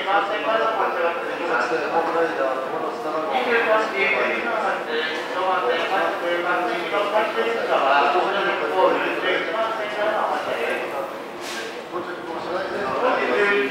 番線からの発車が続きます。25番線各番線の各列車は後ろのホール11番線からの発車です。